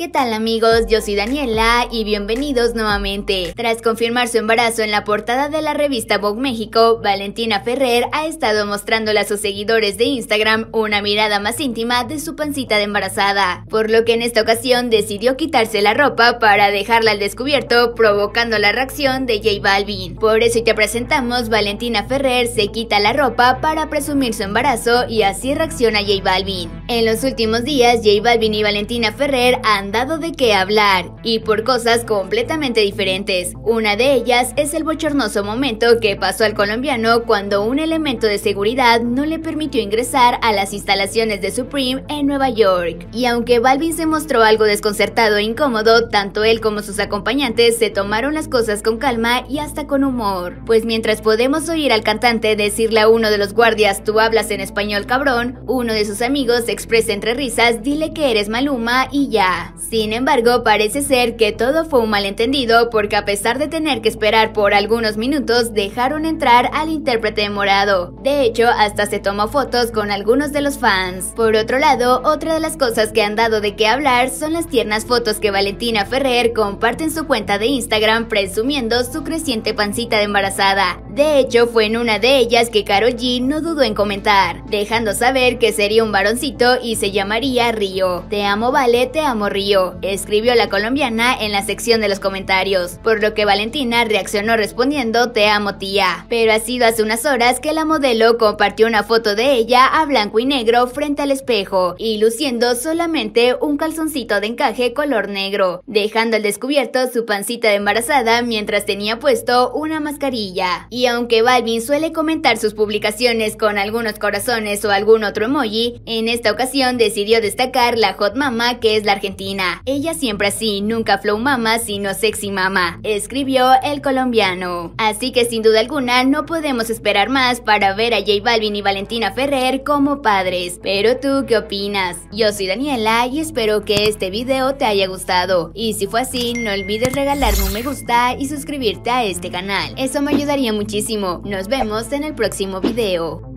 ¿Qué tal amigos? Yo soy Daniela y bienvenidos nuevamente. Tras confirmar su embarazo en la portada de la revista Vogue México, Valentina Ferrer ha estado mostrándole a sus seguidores de Instagram una mirada más íntima de su pancita de embarazada, por lo que en esta ocasión decidió quitarse la ropa para dejarla al descubierto, provocando la reacción de J Balvin. Por eso te presentamos Valentina Ferrer se quita la ropa para presumir su embarazo y así reacciona J Balvin. En los últimos días, J Balvin y Valentina Ferrer han dado de qué hablar, y por cosas completamente diferentes. Una de ellas es el bochornoso momento que pasó al colombiano cuando un elemento de seguridad no le permitió ingresar a las instalaciones de Supreme en Nueva York. Y aunque Balvin se mostró algo desconcertado e incómodo, tanto él como sus acompañantes se tomaron las cosas con calma y hasta con humor. Pues mientras podemos oír al cantante decirle a uno de los guardias "tú hablas en español, cabrón", uno de sus amigos expresa entre risas "dile que eres Maluma" y ya. Sin embargo, parece ser que todo fue un malentendido, porque a pesar de tener que esperar por algunos minutos, dejaron entrar al intérprete de Morado. De hecho, hasta se tomó fotos con algunos de los fans. Por otro lado, otra de las cosas que han dado de qué hablar son las tiernas fotos que Valentina Ferrer comparte en su cuenta de Instagram presumiendo su creciente pancita de embarazada. De hecho, fue en una de ellas que Karol G no dudó en comentar, dejando saber que sería un varoncito y se llamaría Río. "Te amo, Vale, te amo, Río", escribió la colombiana en la sección de los comentarios, por lo que Valentina reaccionó respondiendo "te amo, tía". Pero ha sido hace unas horas que la modelo compartió una foto de ella a blanco y negro frente al espejo y luciendo solamente un calzoncito de encaje color negro, dejando al descubierto su pancita de embarazada mientras tenía puesto una mascarilla. Y aunque Balvin suele comentar sus publicaciones con algunos corazones o algún otro emoji, en esta ocasión decidió destacar la hot mama que es la argentina. "Ella siempre así, nunca flow mama, sino sexy mama", escribió el colombiano. Así que sin duda alguna no podemos esperar más para ver a J Balvin y Valentina Ferrer como padres. Pero ¿tú qué opinas? Yo soy Daniela y espero que este video te haya gustado. Y si fue así, no olvides regalarme un me gusta y suscribirte a este canal. Eso me ayudaría muchísimo. Nos vemos en el próximo video.